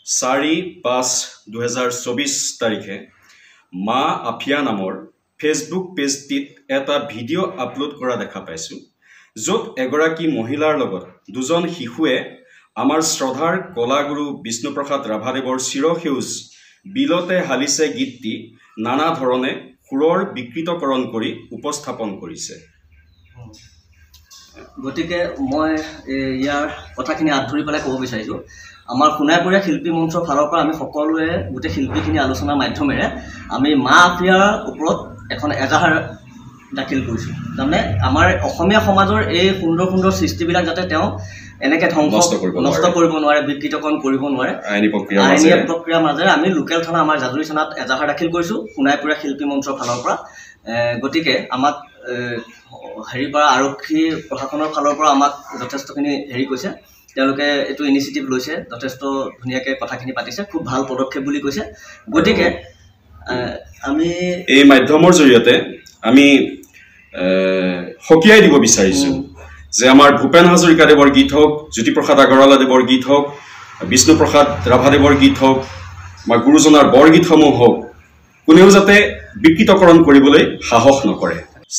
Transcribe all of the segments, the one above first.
4-5-2024 তাৰিখে মা আফিয়া নামৰ ফেচবুক পেজটিত এটা ভিডিঅ' আপলোড কৰা দেখা পাইছোঁ, য'ত এগৰাকী মহিলাৰ লগত দুজন শিশুৱে আমাৰ শ্ৰদ্ধাৰ কলাগুৰু বিষ্ণুপ্ৰসাদ ৰাভাদেৱৰ চিৰসেউজ বিলতে হালিছে গীতটি নানা ধৰণে সুৰৰ বিকৃতকৰণ কৰি উপস্থাপন কৰিছে। গতিকে মই ইয়াৰ কথাখিনি আধৰি পেলাই ক'ব বিচাৰিছোঁ, আমাৰ সোণাইপুৰীয়া শিল্পী মঞ্চৰ ফালৰ পৰা আমি সকলোৱে গোটেই শিল্পীখিনি আলোচনাৰ মাধ্যমেৰে আমি মা আফিয়াৰ ওপৰত এখন এজাহাৰ দাখিল কৰিছোঁ। তাৰমানে আমাৰ অসমীয়া সমাজৰ এই সুন্দৰ সুন্দৰ সৃষ্টিবিলাক যাতে তেওঁ এনেকৈ নষ্ট কৰিব নোৱাৰে, বিকৃতকৰণ কৰিব নোৱাৰে, আইনী প্ৰক্ৰিয়াৰ মাজেৰে আমি লোকেল থানা আমাৰ জাজুৰী থানাত এজাহাৰ দাখিল কৰিছোঁ সোণাইপুৰীয়া শিল্পী মঞ্চৰ ফালৰ পৰা। গতিকে আমাক পৰা আৰক্ষী প্ৰশাসনৰ ফালৰ পৰা আমাক যথেষ্টখিনি কৈছে, তেওঁলোকে এইটো ইনিচিয়েটিভ লৈছে, যথেষ্ট ধুনীয়াকৈ কথাখিনি পাতিছে, খুব ভাল পদক্ষেপ বুলি কৈছে। গতিকে আমি এই মাধ্যমৰ জৰিয়তে আমি সকীয়াই দিব বিচাৰিছোঁ যে আমাৰ ভূপেন হাজৰিকাদেৱৰ গীত হওক, জ্যোতিপ্ৰসাদ আগৰৱালাদেৱৰ গীত হওক, বিষ্ণুপ্ৰসাদ ৰাভাদেৱৰ গীত হওক, বা গুৰুজনাৰ বৰগীতসমূহ হওক, কোনেও যাতে বিকৃতকৰণ কৰিবলৈ সাহস নকৰে।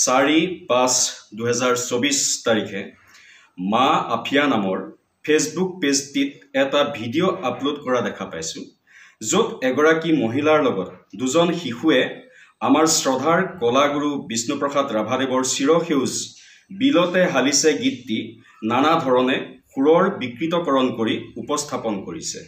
4-5-2024 তাৰিখে মা আফিয়া নামৰ ফেচবুক পেজটিত এটা ভিডিঅ' আপলোড কৰা দেখা পাইছোঁ, য'ত এগৰাকী মহিলাৰ লগত দুজন শিশুৱে আমাৰ শ্ৰদ্ধাৰ কলাগুৰু বিষ্ণুপ্ৰসাদ ৰাভাদেৱৰ চিৰসেউজ বিলতে হালিছে গীতটি নানা ধৰণে সুৰৰ বিকৃতকৰণ কৰি উপস্থাপন কৰিছে।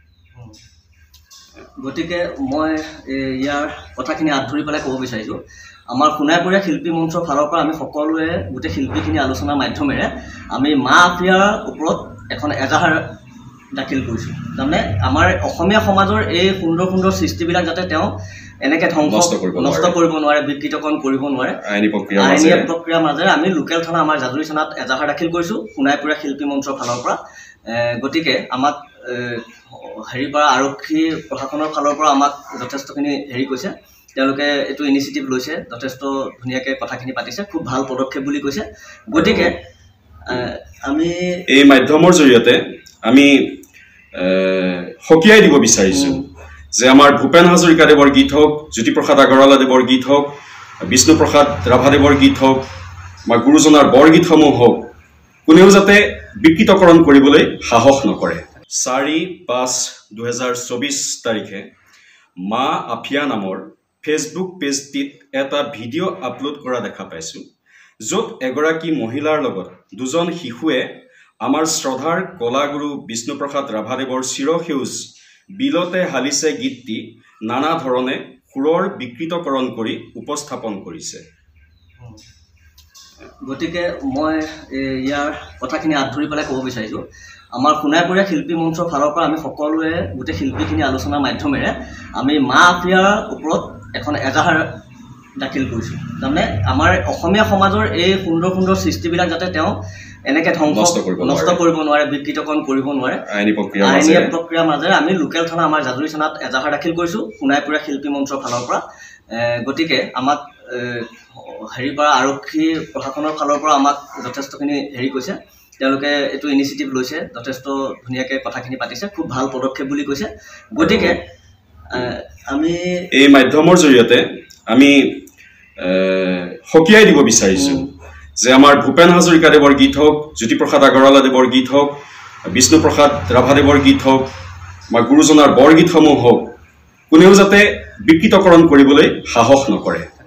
গতিকে মই ইয়াৰ কথাখিনি আধৰি পেলাই ক'ব বিচাৰিছোঁ, আমাৰ সোণাইপুৰীয়া শিল্পী মঞ্চৰ ফালৰ পৰা আমি সকলোৱে গোটেই শিল্পীখিনি আলোচনাৰ মাধ্যমেৰে আমি মা আফিয়াৰ ওপৰত এখন এজাহাৰ দাখিল কৰিছোঁ। তাৰমানে আমাৰ অসমীয়া সমাজৰ এই সুন্দৰ সুন্দৰ সৃষ্টিবিলাক যাতে তেওঁ এনেকৈ নষ্ট কৰিব নোৱাৰে, বিকৃতকৰণ কৰিব নোৱাৰে, আইনী প্ৰক্ৰিয়াৰ মাজেৰে আমি লোকেল থানা আমাৰ জাজুৰী থানাত এজাহাৰ দাখিল কৰিছোঁ সোণাইপুৰীয়া শিল্পী মঞ্চৰ ফালৰ পৰা। গতিকে আমাক পৰা আৰক্ষী প্ৰশাসনৰ ফালৰ পৰা আমাক যথেষ্টখিনি কৈছে, তেওঁলোকে এইটো ইনিচিয়েটিভ লৈছে, যথেষ্ট ধুনীয়াকৈ কথাখিনি পাতিছে, খুব ভাল পদক্ষেপ বুলি কৈছে। গতিকে আমি এই মাধ্যমৰ জৰিয়তে আমি সকীয়াই দিব বিচাৰিছোঁ যে আমাৰ ভূপেন হাজৰিকাদেৱৰ গীত হওক, জ্যোতিপ্ৰসাদ আগৰৱালাদেৱৰ গীত হওক, বিষ্ণুপ্ৰসাদ ৰাভাদেৱৰ গীত হওক, বা গুৰুজনাৰ বৰগীতসমূহ হওক, কোনেও যাতে বিকৃতকৰণ কৰিবলৈ সাহস নকৰে। 4-5-2024 তাৰিখে মা আফিয়া নামৰ ফেচবুক পেজটিত এটা ভিডিঅ' আপলোড কৰা দেখা পাইছোঁ, য'ত এগৰাকী মহিলাৰ লগত দুজন শিশুৱে আমাৰ শ্ৰদ্ধাৰ কলাগুৰু বিষ্ণুপ্ৰসাদ ৰাভাদেৱৰ চিৰসেউজ বিলতে হালিছে গীতটি নানা ধৰণে সুৰৰ বিকৃতকৰণ কৰি উপস্থাপন কৰিছে। গতিকে মই ইয়াৰ কথাখিনি আধৰি পেলাই ক'ব বিচাৰিছোঁ, আমাৰ সোণাইপুৰীয়া শিল্পী মঞ্চৰ ফালৰ পৰা আমি সকলোৱে গোটেই শিল্পীখিনি আলোচনাৰ মাধ্যমেৰে আমি মা আফিয়াৰ ওপৰত এখন এজাহাৰ দাখিল কৰিছোঁ। তাৰমানে আমাৰ অসমীয়া সমাজৰ এই সুন্দৰ সুন্দৰ সৃষ্টিবিলাক যাতে তেওঁ এনেকৈ নষ্ট কৰিব নোৱাৰে, বিকৃতকৰণ কৰিব নোৱাৰে, আইনী প্ৰক্ৰিয়াৰ মাজেৰে আমি লোকেল থানা আমাৰ জাজুৰী থানাত এজাহাৰ দাখিল কৰিছোঁ সোণাইপুৰীয়া শিল্পী মঞ্চৰ ফালৰ পৰা। গতিকে আমাক পৰা আৰক্ষী প্ৰশাসনৰ ফালৰ পৰা আমাক যথেষ্টখিনি কৈছে, তেওঁলোকে এইটো ইনিচিয়েটিভ লৈছে, যথেষ্ট ধুনীয়াকৈ কথাখিনি পাতিছে, খুব ভাল পদক্ষেপ বুলি কৈছে। গতিকে আমি এই মাধ্যমৰ জৰিয়তে আমি সকীয়াই দিব বিচাৰিছোঁ যে আমাৰ ভূপেন হাজৰিকাদেৱৰ গীত হওক, জ্যোতিপ্ৰসাদ আগৰৱালাদেৱৰ গীত হওক, বিষ্ণুপ্ৰসাদ ৰাভাদেৱৰ গীত হওক, বা গুৰুজনাৰ বৰগীতসমূহ হওক, কোনেও যাতে বিকৃতকৰণ কৰিবলৈ সাহস নকৰে।